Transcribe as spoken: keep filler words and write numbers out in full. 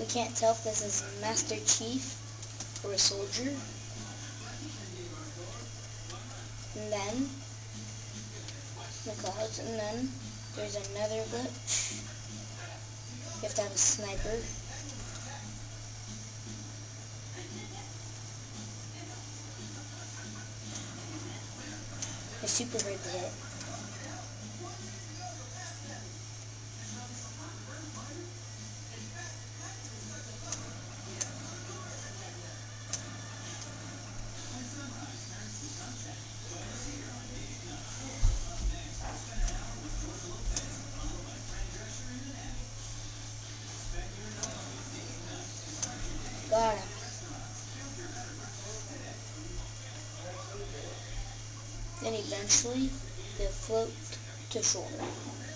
can't tell if this is Master Chief or a soldier. And then the clouds, and then there's another glitch. You have to have a sniper. It's super hard to hit. Got him. Then eventually, they float to shore.